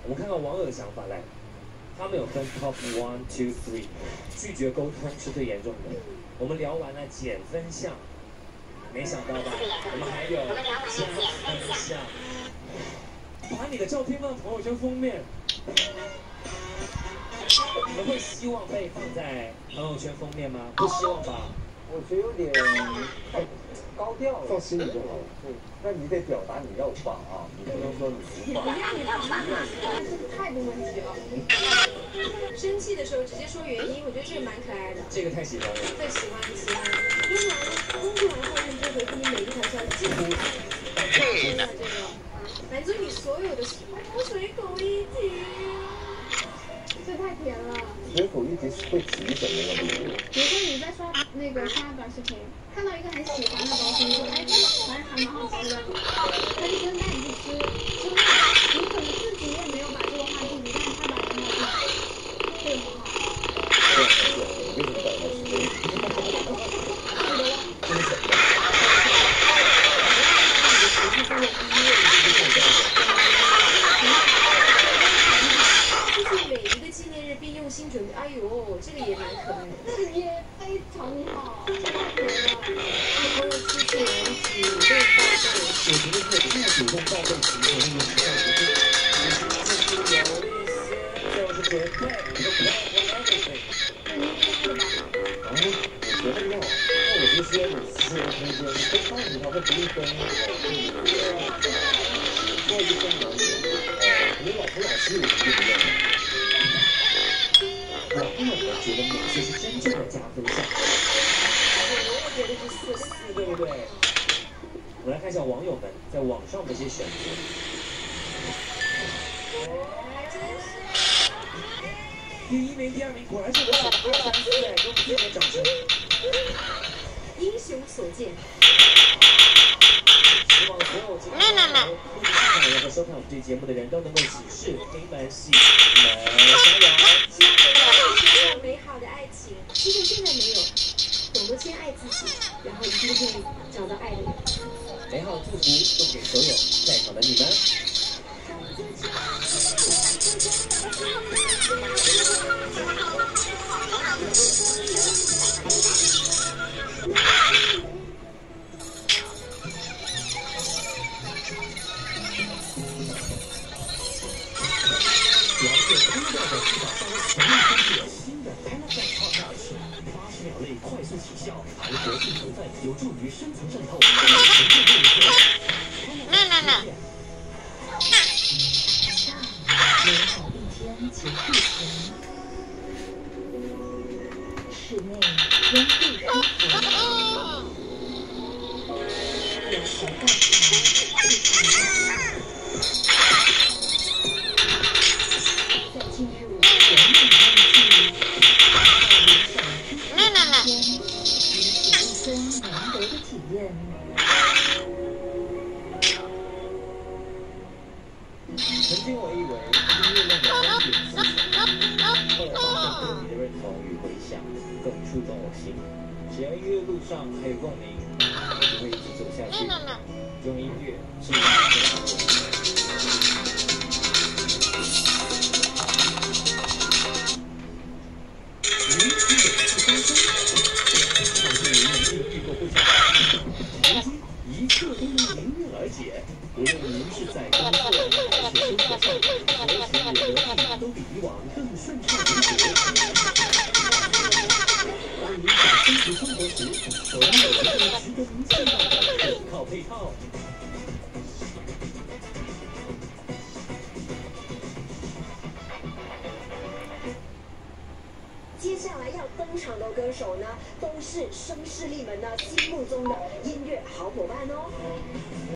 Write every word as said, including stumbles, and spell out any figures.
我们看看网友的想法来，他们有分 top one two three， 拒绝沟通是最严重的。我们聊完了减分项，没想到吧？我们还有加分项，把你的照片放朋友圈封面。你们会希望被放在朋友圈封面吗？不希望吧？ 我觉得有点太高调了，放心里就好了。对，那你得表达你要放啊，你不能说你不放。 你不放，这是态度问题了。生气的时候直接说原因，我觉得这个蛮可爱的。 这个太喜欢了。 最喜欢喜欢。因为工作完后认真回复你每一条消息，记住这个，满足你所有的随口一提。这太甜了。 随口一提会提什么呢？ 比如说你在刷那个刷短视频，看到一个很喜欢的东西，你说哎这个好像还蛮好吃的，他就真带你去吃，之后你可能自己也没有把这个话记住，但是他把它记住，这个很好。 对对对，你为什么感到是这样？这是什么？ 新准备，哎呦，这个也蛮可爱的， 这个也非常好，这太可爱了。 朋友出去玩，主动报备。 我觉得这个主动报备型的那个时尚不是，就是有一些就是准备，你都不要说 everything。 那你应该的吧？ 啊，我觉得要，那我就说你私人空间，你都告诉他会不会分，做一个分两点，呃，你老夫老妻我们就不认了。 网友们觉得哪些是真正的加分项？ 我也觉得是四四， 对不对？我们来看一下网友们在网上的一些选择。 真是。 第一名、第二名果然是我选的二三四，哎，给我们点点掌声。 英雄所见。 希望所有今天不仅看人和收看我们这节目的人都能够喜事临门，喜临门，加油！ 希望能够拥有美好的爱情，即使现在没有，懂得先爱自己，然后一定会找到爱的人。 美好祝福送给所有在场的你们。了解空调的指导权威推荐新的 Panasonic Hot Touch， 八十秒内快速起效，含活性成分有助于深层渗透，对沉淀动作。 那那那。 美好一天结束前，室内温度舒服，阳台大墙非常亮。在进入甜美旺季，到理想之前，如此一分难得的体验。 曾经我以为音乐让人观点思想，后来发现歌迷的认同与回响更触动我心。只要音乐路上还有共鸣，我就会一直走下去。用音乐治愈生活。您听的是高声，相信您已经遇过不少曾经一切都能迎刃而解。无论您是在工作还是生活上，何时也何地都比以往更顺畅灵活。当您想升级生活时，总有一个值得您信赖的可靠配套。 接下来要登场的歌手呢，都是声势力们呢心目中的音乐好伙伴哦。